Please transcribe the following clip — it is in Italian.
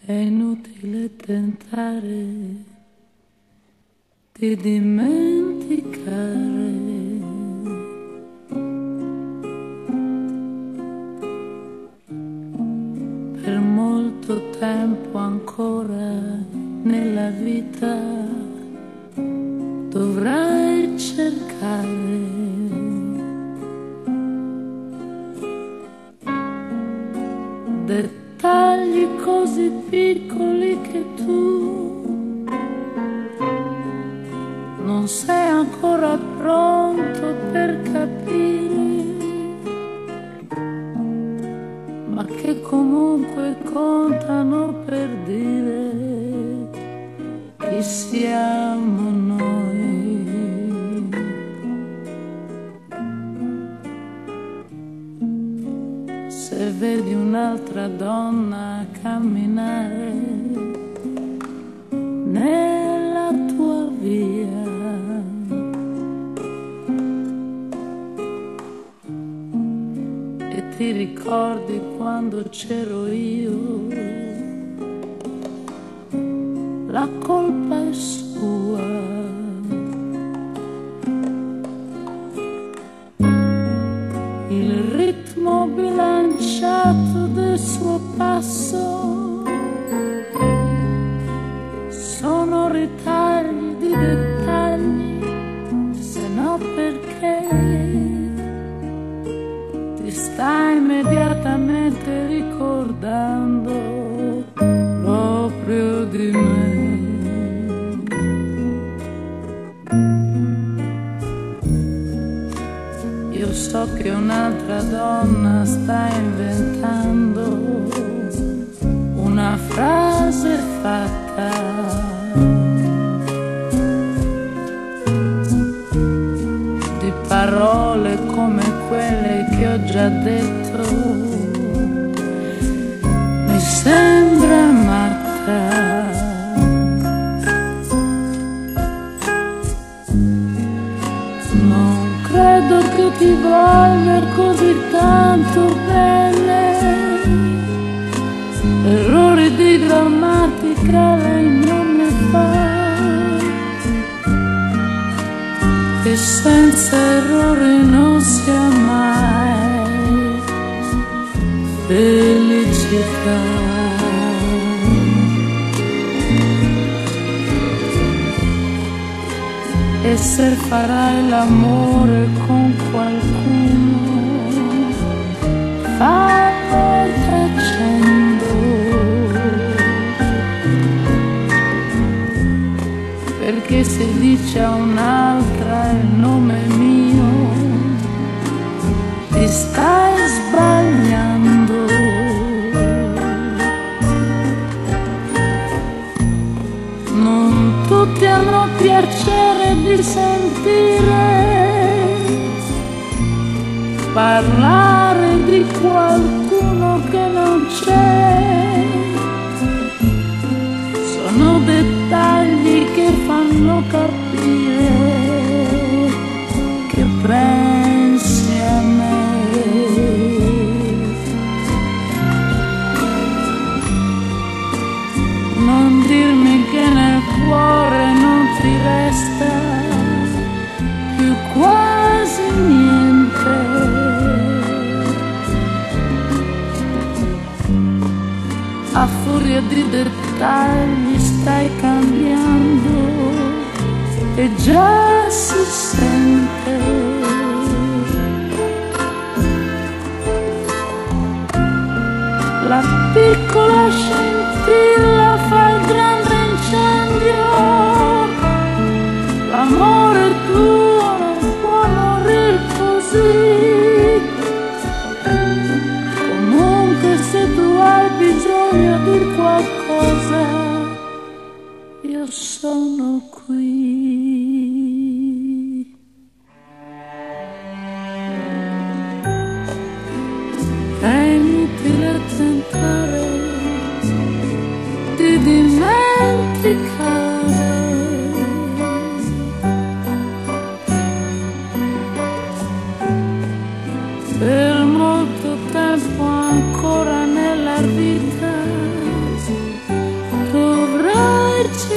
È inutile tentare di dimenticare. Per molto tempo ancora nella vita dovrai cercare dettagli così piccoli che tu non sei ancora pronto per capire, ma che comunque contano per dire chi siamo noi. Se vedi un'altra donna camminare nella tua via, e ti ricordi quando c'ero io, la colpa è sua. Il ritmo bilanciato del suo passo sono ritagli di dettagli, se no perché ti stai immediatamente ricordando proprio di me. Io so che un'altra donna sta inventando una frase fatta, di parole come quelle che ho già detto. Mi sembra matta. Credo che ti voglia così tanto bene, errori di grammatica lei non ne fa, e senza errori non si ha mai felicità. E se farai l'amore con qualcuno, fallo tacendo, perché se dice a un'altra il nome mio, ti stai sbagliando. Non tutti hanno piacere di sentire parlare di qualcuno che non c'è. Sono dettagli che fanno capire che pensi a me. Non dirmi che nel cuore non ti resta più quasi niente. A furia di dettagli stai cambiando e già si sente. La piccola scintilla fa il grande incendio. L'amore tuo non può morire così. Comunque se tu hai bisogno di qualcosa, io sono qui. È inutile tentare di dimenticare. Per molto tempo ancora nella vita per